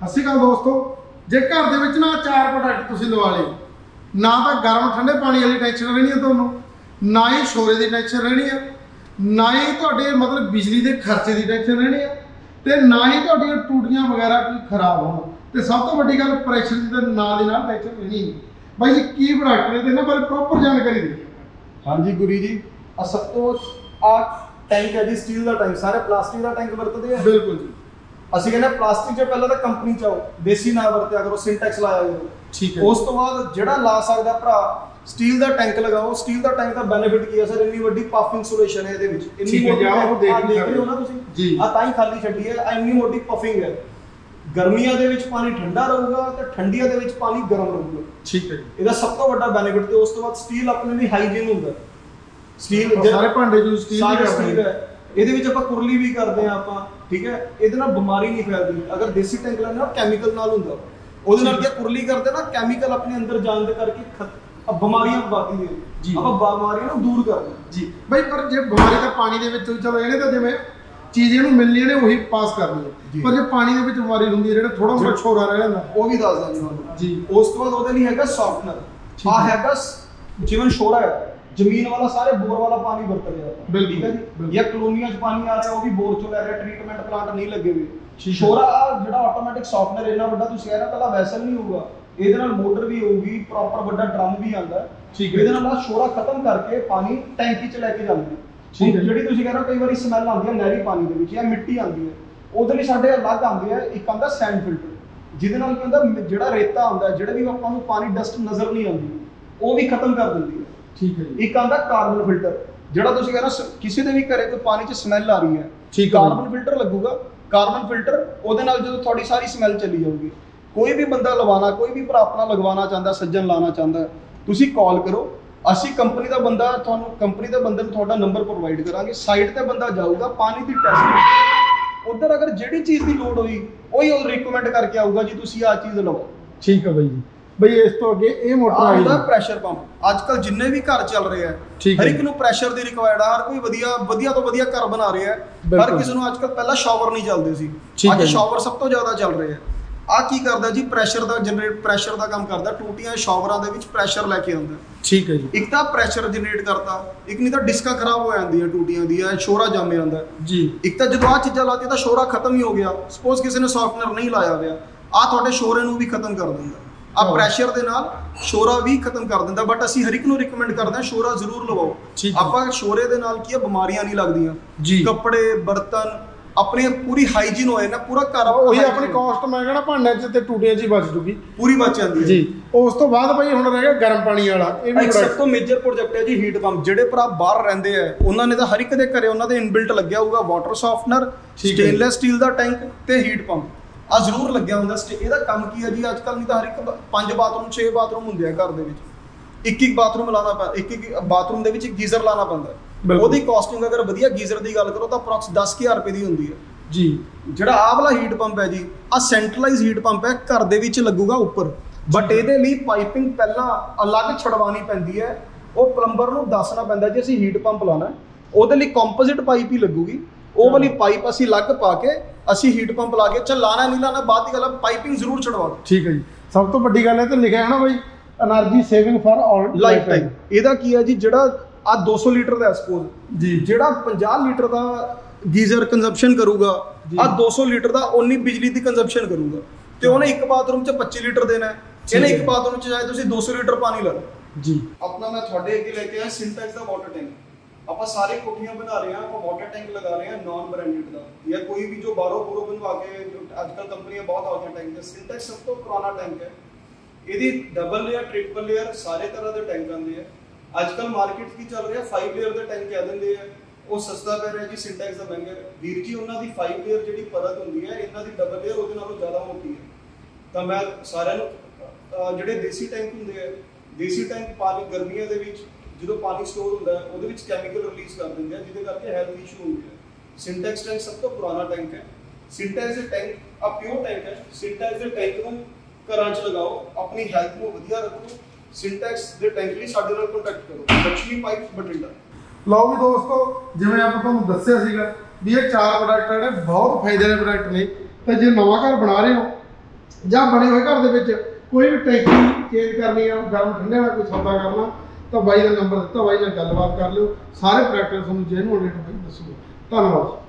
ਸਤਿ ਸ਼੍ਰੀ ਅਕਾਲ ਦੋਸਤੋ, ਜੇ ਘਰ ਦੇ ਵਿੱਚ ਨਾ 4 ਪ੍ਰੋਡਕਟ ਤੁਸੀਂ ਲਵਾ ਲਏ, ਨਾ ਤਾਂ ਗਰਮ ਠੰਡੇ ਪਾਣੀ ਵਾਲੀ ਟੈਨਸ਼ਨ ਰਹਿਣੀ ਹੈ ਤੁਹਾਨੂੰ, ਨਾ ਹੀ ਸ਼ੋਰੇ ਦੀ ਟੈਨਸ਼ਨ ਰਹਿਣੀ ਹੈ, ਨਾ ਹੀ ਤੁਹਾਡੇ ਮਤਲਬ ਬਿਜਲੀ ਦੇ ਖਰਚੇ ਦੀ ਟੈਨਸ਼ਨ ਰਹਿਣੀ ਹੈ, ਤੇ ਨਾ ਹੀ ਤੁਹਾਡੀਆਂ ਟੂਟੀਆਂ ਵਗੈਰਾ ਕੋਈ ਖਰਾਬ ਹੋਣ। ਤੇ ਸਭ ਤੋਂ ਵੱਡੀ ਗੱਲ ਪ੍ਰੈਸ਼ਰ ਦੀ ਤਾਂ ਨਾਲ ਦੀ ਨਾਲ ਟੈਨਸ਼ਨ ਰਹਿਣੀ ਨਹੀਂ। ਬਾਈ ਜੀ ਕੀ ਪ੍ਰੋਡਕਟ ਨੇ ਤੇ ਇਹਨਾਂ ਬਾਰੇ ਪ੍ਰੋਪਰ ਜਾਣਕਾਰੀ ਦਿਓ। ਹਾਂਜੀ ਗੁਰੀ ਜੀ, ਆ ਸਭ ਤੋਂ ਟੈਂਕ ਹੈ ਜੀ, ਸਟੀਲ ਦਾ ਟੈਂਕ। ਸਾਰੇ ਪਲਾਸਟਿਕ ਦਾ ਟੈਂਕ ਵਰਤਦੇ ਆ। ਬਿਲਕੁਲ ਜੀ। ਅਸੀਂ ਕਹਿੰਦੇ ਪਲਾਸਟਿਕ 'ਚ ਪਹਿਲਾਂ ਤਾਂ ਕੰਪਨੀ 'ਚ ਆਓ, ਦੇਸੀ ਨਾ ਵਰਤਿਆ ਕਰੋ, ਸਿੰਟੈਕਸ ਲਾਇਆ ਕਰੋ। ਠੀਕ ਹੈ। ਉਸ ਤੋਂ ਬਾਅਦ ਜਿਹੜਾ ਲਾ ਸਕਦਾ ਭਰਾ ਸਟੀਲ ਦਾ ਟੈਂਕ ਲਗਾਓ। ਸਟੀਲ ਦਾ ਟੈਂਕ ਦਾ ਬੈਨੀਫਿਟ ਕੀ ਹੈ ਸਰ? ਇੰਨੀ ਵੱਡੀ ਪਫ ਇਨਸੂਲੇਸ਼ਨ ਹੈ ਇਹਦੇ ਵਿੱਚ। ਇੰਨੀ ਮੋਟੀ ਦੇਖ ਰਹੇ ਹੋ ਨਾ ਤੁਸੀਂ, ਆ ਤਾਂ ਹੀ ਖਾਲੀ ਛੱਡੀ ਹੈ। ਇੰਨੀ ਮੋਟੀ ਪਫਿੰਗ ਹੈ। ਗਰਮੀਆਂ ਦੇ ਵਿੱਚ ਪਾਣੀ ਠੰਡਾ ਰਹੂਗਾ ਤੇ ਠੰਡੀਆਂ ਦੇ ਵਿੱਚ ਪਾਣੀ ਗਰਮ ਰਹੂਗਾ। ਠੀਕ ਹੈ। ਇਹਦਾ ਸਭ ਤੋਂ ਵੱਡਾ ਬੈਨੀਫਿਟ। ਤੇ ਉਸ ਤੋਂ ਬਾਅਦ ਸਟੀਲ ਆਪਣੇ ਲਈ ਹਾਈਜੀਨ ਹੁੰਦਾ। ਸਟੀਲ ਸਾਰੇ ਭਾਂਡੇ ਯੂਜ਼ ਸਟੀਲ ਹੈ। ਇਹਦੇ ਵਿੱਚ ਆਪਾਂ ਕੁਰਲੀ ਵੀ ਕਰਦੇ ਆ ਆਪਾਂ, ਠੀਕ ਹੈ। ਇਹਦੇ ਨਾਲ ਬਿਮਾਰੀ ਨਹੀਂ ਫੈਲਦੀ। ਅਗਰ ਦੇਸੀ ਟੈਂਕ ਲੈਣਾ ਉਹ ਕੈਮੀਕਲ ਨਾਲ ਹੁੰਦਾ, ਉਹਦੇ ਨਾਲ ਕੀ ਕੁਰਲੀ ਕਰਦੇ ਨਾ, ਕੈਮੀਕਲ ਆਪਣੇ ਅੰਦਰ ਜਾਣ ਦੇ ਕਰਕੇ ਬਿਮਾਰੀਆਂ ਵੱਧਦੀਆਂ ਜੀ। ਆਪਾਂ ਬਿਮਾਰੀਆਂ ਨੂੰ ਦੂਰ ਕਰਦੇ ਜੀ ਬਈ। ਪਰ ਜੇ ਬਿਮਾਰੀ ਤਾਂ ਪਾਣੀ ਦੇ ਵਿੱਚ ਚਲੋ ਇਹਨੇ ਤਾਂ ਜਿਵੇਂ ਚੀਜ਼ ਇਹਨੂੰ ਮਿਲਣੀ ਨੇ ਉਹੀ ਪਾਸ ਕਰਨੀ ਹੈ, ਪਰ ਜੇ ਪਾਣੀ ਦੇ ਵਿੱਚ ਬਿਮਾਰੀ ਹੁੰਦੀ ਹੈ ਜਿਹੜਾ ਥੋੜਾ ਬਹੁਤ ਛੋਰਾ ਰਹਿ ਜਾਂਦਾ, ਉਹ ਵੀ ਦੱਸਦਾ ਜੀ ਤੁਹਾਨੂੰ ਜੀ। ਉਸ ਤੋਂ ਬਾਅਦ ਉਹਦੇ ਲਈ ਹੈਗਾ ਸੌਫਟਨਰ। ਆ ਹੈਗਾ ਜਿਵੇਂ ਛੋਰਾ ਹੈ, ਜ਼ਮੀਨ ਵਾਲਾ ਸਾਰੇ ਬੋਰ ਵਾਲਾ ਪਾਣੀ ਵਰਤ ਰਿਹਾ ਆਪਾਂ, ਠੀਕ ਹੈ ਜੀ। ਜਾਂ ਕਲੋਨੀਆਂ 'ਚ ਪਾਣੀ ਆ ਰਿਹਾ ਉਹ ਵੀ ਬੋਰ 'ਚੋਂ ਲੈ ਰਿਹਾ, ਟ੍ਰੀਟਮੈਂਟ ਪਲਾਂਟ ਨਹੀਂ ਲੱਗੇ ਹੋਏ। ਛੋਰਾ ਜਿਹੜਾ ਆਟੋਮੈਟਿਕ ਸੌਫਟਨਰ ਇੰਨਾ ਵੱਡਾ ਤੁਸੀਂ ਕਹਿ ਰਹੇ ਪਹਿਲਾਂ ਵੈਸਲ ਨਹੀਂ ਹੋਊਗਾ, ਇਹਦੇ ਨਾਲ ਮੋਟਰ ਵੀ ਹੋਊਗੀ, ਪ੍ਰੋਪਰ ਵੱਡਾ ਡਰਮ ਵੀ ਆਉਂਦਾ। ਇਹਦੇ ਨਾਲ ਆ ਛੋਰਾ ਖਤਮ ਕਰਕੇ ਪਾਣੀ ਟੈਂਕੀ 'ਚ ਲੈ ਕੇ ਜਾਂਦੇ। ਜਿਹੜੀ ਤੁਸੀਂ ਕਹਿ ਰਹੇ ਕਈ ਵਾਰੀ ਸਮੈਲ ਆਉਂਦੀ ਹੈ ਨਹਿਰੀ ਪਾਣੀ ਦੇ ਵਿੱਚ ਜਾਂ ਮਿੱਟੀ ਆਉਂਦੀ ਹੈ, ਉਹਦੇ ਲਈ ਸਾਡੇ ਅਲੱਗ ਆਉਂਦੀ ਹੈ। ਇੱਕ ਆਉਂਦਾ ਸੈਂਡ ਫਿਲਟਰ, ਜਿਹਦੇ ਨਾਲ ਕੀ ਹੁੰਦਾ ਜਿਹੜਾ ਰੇਤਾ ਹੁੰਦਾ, ਜਿਹੜੇ ਵੀ ਆਪਾਂ ਨੂੰ ਪਾਣੀ ਡਸਟ ਨਜ਼ਰ ਨਹੀਂ ਆਉਂਦੀ, ਉਹ ਵੀ ਖਤਮ ਕਰ ਦਿੰਦੀ ਹੈ। ਠੀਕ ਹੈ। ਇੱਕ ਆਉਂਦਾ ਕਾਰਬਨ ਫਿਲਟਰ, ਜਿਹੜਾ ਤੁਸੀਂ ਕਹਿ ਰਹੇ ਕਿਸੇ ਦੇ ਵੀ ਘਰੇ ਕੋਈ ਪਾਣੀ 'ਚ ਸਮੈਲ ਆ ਰਹੀ ਹੈ, ਕਾਰਬਨ ਫਿਲਟਰ ਲੱਗੂਗਾ। ਕਾਰਬਨ ਫਿਲਟਰ ਉਹਦੇ ਨਾਲ ਜਦੋਂ ਤੁਹਾਡੀ ਸਾਰੀ ਸਮੈਲ ਚਲੀ ਜਾਊਗੀ। ਕੋਈ ਵੀ ਬੰਦਾ ਲਵਾਉਣਾ, ਕੋਈ ਵੀ ਭਰਾ ਆਪਣਾ ਲਗਵਾਉਣਾ ਚਾਹੁੰਦਾ, ਸੱਜਣ ਲਾਉਣਾ ਚਾਹੁੰਦਾ, ਤੁਸੀਂ ਕਾਲ ਕਰੋ। ਅਸੀਂ ਕੰਪਨੀ ਦਾ ਬੰਦਾ ਤੁਹਾਨੂੰ, ਕੰਪਨੀ ਦੇ ਬੰਦੇ ਨੂੰ ਤੁਹਾਡਾ ਨੰਬਰ ਪ੍ਰੋਵਾਈਡ ਕਰਾਂਗੇ। ਸਾਈਟ ਤੇ ਬੰਦਾ ਜਾਊਗਾ, ਪਾਣੀ ਦੀ ਟੈਸਟ ਉਧਰ ਅਗਰ ਜਿਹੜੀ ਚੀਜ਼ ਦੀ ਲੋੜ ਹੋਈ ਉਹੀ ਉਹ ਰਿਕਮੈਂਡ ਕਰਕੇ ਆਊਗਾ ਜੀ ਤੁਸੀਂ ਆਹ ਚੀਜ਼ ਲਵੋ। ਠੀਕ ਹੈ ਬਾਈ ਜੀ। ਬਈ ਇਸ ਤੋਂ ਅੱਗੇ ਇਹ ਮੋਟਰ ਆਉਂਦਾ ਪ੍ਰੈਸ਼ਰ ਪੰਪ। ਅੱਜ ਕੱਲ ਜਿੰਨੇ ਵੀ ਘਰ ਚੱਲ ਰਹੇ ਆ, ਹਰ ਇੱਕ ਨੂੰ ਪ੍ਰੈਸ਼ਰ ਦੀ ਰਿਕੁਆਇਰਡ ਆ। ਹਰ ਕੋਈ ਵਧੀਆ ਤੋਂ ਵਧੀਆ ਘਰ ਬਣਾ ਰਿਹਾ ਹੈ। ਹਰ ਕਿਸੇ ਨੂੰ ਅੱਜ ਕੱਲ ਪਹਿਲਾਂ ਸ਼ਾਵਰ ਨਹੀਂ ਚੱਲਦੇ ਸੀ, ਅੱਜ ਸ਼ਾਵਰ ਸਭ ਤੋਂ ਜ਼ਿਆਦਾ ਚੱਲ ਰਹੇ ਆ। ਆ ਕੀ ਕਰਦਾ ਜੀ? ਪ੍ਰੈਸ਼ਰ ਦਾ ਜਨਰੇਟ, ਪ੍ਰੈਸ਼ਰ ਦਾ ਕੰਮ ਕਰਦਾ। ਟੂਟੀਆਂ ਸ਼ਾਵਰਾਂ ਦੇ ਵਿੱਚ ਪ੍ਰੈਸ਼ਰ ਲੈ ਕੇ ਆਉਂਦਾ। ਠੀਕ ਹੈ ਜੀ। ਇੱਕ ਤਾਂ ਪ੍ਰੈਸ਼ਰ ਜਨਰੇਟ ਕਰਤਾ, ਇੱਕ ਨਹੀਂ ਤਾਂ ਡਿਸਕਾਂ ਖਰਾਬ ਹੋ ਜਾਂਦੀਆਂ ਟੂਟੀਆਂ ਦੀਆਂ, ਸ਼ੋਰਾ ਜੰਮ ਜਾਂਦਾ ਜੀ। ਇੱਕ ਤਾਂ ਜਦੋਂ ਆ ਚੀਜ਼ਾਂ ਲਾਤੀ ਤਾਂ ਸ਼ੋਰਾ ਖਤਮ ਹੀ ਹੋ ਗਿਆ। ਸਪੋਜ਼ ਕਿਸੇ ਨੇ ਸੌਫਟਨਰ ਨਹੀਂ ਲਾਇਆ ਹੋਇਆ, ਆ ਤੁਹਾਡੇ ਸ਼ੋਰੇ ਨੂੰ ਵੀ ਖਤਮ ਕਰ ਦਿੰਦਾ। ਆ ਪ੍ਰੈਸ਼ਰ ਦੇ ਨਾਲ ਸ਼ੋਰਾ ਵੀ ਖਤਮ ਕਰ ਦਿੰਦਾ। ਬਟ ਅਸੀਂ ਹਰ ਇੱਕ ਨੂੰ ਰਿਕਮੈਂਡ ਕਰਦੇ ਹਾਂ ਸ਼ੋਰਾ ਜ਼ਰੂਰ ਲਵਾਓ। ਆਪਾਂ ਸ਼ੋਰੇ ਦੇ ਨਾਲ ਕੀ ਹੈ, ਬਿਮਾਰੀਆਂ ਨਹੀਂ ਲੱਗਦੀਆਂ ਜੀ। ਕੱਪੜੇ ਬਰਤਨ ਆਪਣੀ ਪੂਰੀ ਹਾਈਜੀਨ ਹੋਏ ਨਾ, ਪੂਰਾ ਘਰ ਉਹੀ ਆਪਣੀ ਕਾਸਟ ਮੈਂ ਕਹਿੰਦਾ ਭਾਂਡਿਆਂ 'ਚ ਤੇ ਟੂਟੀਆਂ 'ਚ ਹੀ ਬਚ ਜੂਗੀ, ਪੂਰੀ ਬਚ ਜਾਂਦੀ ਹੈ ਜੀ। ਉਸ ਤੋਂ ਬਾਅਦ ਭਾਈ ਹੁਣ ਰਹਿ ਗਿਆ ਗਰਮ ਪਾਣੀ ਵਾਲਾ। ਇਹ ਵੀ ਸਭ ਤੋਂ ਮੇਜਰ ਪ੍ਰੋਜੈਕਟ ਹੈ ਜੀ, ਹੀਟ ਪੰਪ। ਜਿਹੜੇ ਭਰਾ ਬਾਹਰ ਰਹਿੰਦੇ ਆ ਉਹਨਾਂ ਨੇ ਤਾਂ ਹਰ ਇੱਕ ਦੇ ਘਰੇ ਉਹਨਾਂ ਦੇ ਇਨਬਿਲਟ ਲੱਗਿਆ ਹੋਊਗਾ ਵਾਟਰ ਸੌਫਟਨਰ, ਸਟੇਨਲੈਸ ਸਟੀਲ ਦਾ ਟੈਂਕ ਤੇ ਹੀਟ ਪੰਪ ਆ ਜ਼ਰੂਰ ਲੱਗਿਆ ਹੁੰਦਾ। ਇਹਦਾ ਕੰਮ ਕੀ ਹੈ ਜੀ? ਅੱਜ ਕੱਲ ਨਹੀਂ ਤਾਂ ਹਰ ਇੱਕ 5 ਬਾਥਰੂਮ 6 ਬਾਥਰੂਮ ਹੁੰਦੇ ਆ ਘਰ ਦੇ ਵਿੱਚ, ਇੱਕ ਬਾਥਰੂਮ ਲਾਣਾ ਪੈਂਦਾ, ਇੱਕ ਬਾਥਰੂਮ ਦੇ ਵਿੱਚ ਗੀਜ਼ਰ ਲਾਣਾ ਪੈਂਦਾ। ਉਹਦੀ ਕਾਸਟਿੰਗ ਅਗਰ ਵਧੀਆ ਗੀਜ਼ਰ ਦੀ ਗੱਲ ਕਰੋ ਤਾਂ ਅਪਰੋਕਸ 10,000 ਰੁਪਏ ਦੀ ਹੁੰਦੀ ਹੈ ਜੀ। ਜਿਹੜਾ ਆਹ ਵਾਲਾ ਹੀਟ ਪੰਪ ਹੈ ਜੀ, ਆ ਸੈਂਟਰਲਾਈਜ਼ ਹੀਟ ਪੰਪ ਹੈ, ਘਰ ਦੇ ਵਿੱਚ ਲੱਗੂਗਾ ਉੱਪਰ। ਬਟ ਇਹਦੇ ਲਈ ਪਾਈਪਿੰਗ ਪਹਿਲਾਂ ਅਲੱਗ ਛੜਵਾਉਣੀ ਪੈਂਦੀ ਹੈ। ਉਹ ਪਲੰਬਰ ਨੂੰ ਦੱਸਣਾ ਪੈਂਦਾ ਜੀ ਅਸੀਂ ਹੀਟ ਪੰਪ ਲਾਣਾ, ਉਹਦੇ ਲਈ ਕੰਪੋਜ਼ਿਟ ਪਾਈਪ ਹੀ ਲੱਗੂਗੀ। ਉਹ ਵਾਲੀ ਪਾਈਪ ਅਸੀਂ ਅਲੱਗ ਪਾ ਕੇ ਅਸੀਂ ਹੀਟ ਪੰਪ ਲਾ ਕੇ ਲਾਣਾ ਨਹੀਂ ਲਾਣਾ ਬਾਅਦ ਦੀ ਗੱਲ ਹੈ, ਪਾਈਪਿੰਗ ਜ਼ਰੂਰ ਛੜਵਾ ਦਿਓ। ਠੀਕ ਹੈ ਜੀ। ਸਭ ਤੋਂ ਵੱਡੀ ਗੱਲ ਹੈ ਤੇ ਲਿਖਿਆ ਹੈ ਨਾ ਬਾਈ, energy saving for all life time. ਇਹਦਾ ਕੀ ਹੈ ਜੀ? ਜਿਹੜਾ ਆ 200 ਲੀਟਰ ਦਾ ਸਪੋਜ਼ ਜੀ, ਜਿਹੜਾ 50 ਲੀਟਰ ਦਾ ਗੀਜ਼ਰ ਕੰਜ਼ੰਪਸ਼ਨ ਕਰੂਗਾ, ਆ 200 ਲੀਟਰ ਦਾ ਉਨੀ ਬਿਜਲੀ ਦੀ ਕੰਜ਼ੰਪਸ਼ਨ ਕਰੂਗਾ। ਤੇ ਉਹਨੇ ਇੱਕ ਬਾਥਰੂਮ 'ਚ 25 ਲੀਟਰ ਦੇਣਾ ਹੈ, ਇਹਨੇ ਇੱਕ ਬਾਥਰੂਮ 'ਚ ਚਾਹੇ ਤੁਸੀਂ 200 ਲੀਟਰ ਪਾਣੀ ਲਾ ਲਓ ਜੀ। ਆਪਣਾ ਮੈਂ ਤੁਹਾਡੇ ਅੱਗੇ ਲੈ ਕੇ ਆਇਆ ਸਿੰਟੈਕਸ ਦਾ ਵਾਟਰ ਟੈਂਕ। ਆਪਾਂ ਸਾਰੇ ਕੋਠੀਆਂ ਬਣਾ ਰਹੇ ਹਾਂ, ਆਪਾਂ ਵਾਟਰ ਟੈਂਕ ਲਗਾ ਰਹੇ ਹਾਂ ਨਾਨ ਬ੍ਰਾਂਡਡ ਦਾ, ਜਾਂ ਕੋਈ ਵੀ ਜੋ ਬਾਹਰੋਂ ਬਣਵਾ ਕੇ, ਅੱਜ ਕੱਲ ਕੰਪਨੀਆਂ ਬਹੁਤ ਆ ਗਈਆਂ ਟੈਂਕ ਦੇ। ਸਿੰਟੈਕਸ ਸਭ ਤੋਂ ਪੁਰਾਣਾ ਟੈਂਕ ਹੈ। ਇਹਦੀ ਡਬਲ ਲੇਅਰ, ਟ੍ਰਿਪਲ ਲੇਅਰ ਸਾਰੇ ਤਰ੍ਹਾਂ ਦੇ ਟੈਂਕ ਆਉਂਦੇ ਆ। ਅੱਜ ਕੱਲ ਮਾਰਕੀਟ ਕੀ ਚੱਲ ਰਿਹਾ, 5 ਲੇਅਰ ਦੇ ਟੈਂਕ ਕਹਿ ਦਿੰਦੇ ਆ, ਉਹ ਸਸਤਾ ਪੈ ਰਿਹਾ ਜੀ। ਸਿੰਟੈਕਸ ਦਾ ਮਹਿੰਗਾ ਵੀਰ ਜੀ। ਉਹਨਾਂ ਦੀ 5 ਲੇਅਰ ਜਿਹੜੀ ਪਰਤ ਹੁੰਦੀ ਹੈ, ਇਹਨਾਂ ਦੀ ਡਬਲ ਲੇਅਰ ਉਹਦੇ ਨਾਲੋਂ ਜ਼ਿਆਦਾ ਮੋਟੀ ਹੈ। ਤਾਂ ਮੈਂ ਸਾਰਿਆਂ ਨੂੰ ਜਿਹੜੇ ਦੇਸੀ ਟੈਂਕ ਹੁੰਦੇ ਆ, ਦੇਸੀ ਟੈਂਕ ਪਾਣੀ ਗਰਮੀਆਂ ਦੇ ਵਿੱਚ ਜਦੋਂ ਪਾਣੀ ਸਟੋਰ ਹੁੰਦਾ ਹੈ ਉਹਦੇ ਵਿੱਚ ਕੈਮੀਕਲ ਰਿਲੀਜ਼ ਕਰ ਦਿੰਦੇ ਆ, ਜਿਹਦੇ ਕਰਕੇ ਹੈਲਥ ਇਸ਼ੂ ਹੁੰਦੇ ਆ। ਸਿੰਟੈਕਸ ਟੈਂਕ ਸਭ ਤੋਂ ਪੁਰਾਣਾ ਟੈਂਕ ਹੈ। ਸਿੰਟੈਕਸ ਦੇ ਟੈਂਕ ਆ ਪਿਓਰ ਟੈਂਕ ਹੈ। ਸਿੰਟੈਕਸ ਦੇ ਟੈਂਕ ਨੂੰ ਘਰਾਂ 'ਚ ਲਗਾਓ, ਆਪਣੀ ਹੈਲਥ ਨੂੰ ਵਧੀਆ ਰੱਖੋ। ਸਿੰਟੈਕਸ ਦੇ ਟੈਂਕ ਲਈ ਸਾਡੇ ਨਾਲ ਕੰਟੈਕਟ ਕਰੋ। ਲక్ష్ਮੀ ਪਾਈਪਸ ਬਠਿੰਡਾ। ਲਓ ਵੀ ਦੋਸਤੋ, ਜਿਵੇਂ ਆਪਾਂ ਤੁਹਾਨੂੰ ਦੱਸਿਆ ਸੀਗਾ ਵੀ ਇਹ 4 ਪ੍ਰੋਡਕਟ ਜਿਹੜੇ ਬਹੁਤ ਫਾਇਦੇ ਵਾਲੇ ਪ੍ਰੋਡਕਟ ਨੇ। ਤੇ ਜੇ ਨਵਾਂ ਘਰ ਬਣਾ ਰਹੇ ਹੋ ਜਾਂ ਬਣੇ ਹੋਏ ਘਰ ਦੇ ਵਿੱਚ ਕੋਈ ਵੀ ਟੈਂਕੀ ਚੇਂਜ ਕਰਨੀ ਆ, ਗਰਮ ਠੰਡੇ ਵਾਲਾ ਕੋਈ ਸੌਦਾ ਕਰਨਾ, ਤਾਂ ਬਾਈ ਦਾ ਨੰਬਰ ਦਿੱਤਾ, ਬਾਈ ਨਾਲ ਗੱਲਬਾਤ ਕਰ ਲਿਓ। ਸਾਰੇ ਪ੍ਰੋਡਕਟ ਤੁਹਾਨੂੰ ਜੈਨੂਅਨ ਰੇਟ ਬਾਈ ਦੱਸੂਗਾ। ਧੰਨਵਾਦ।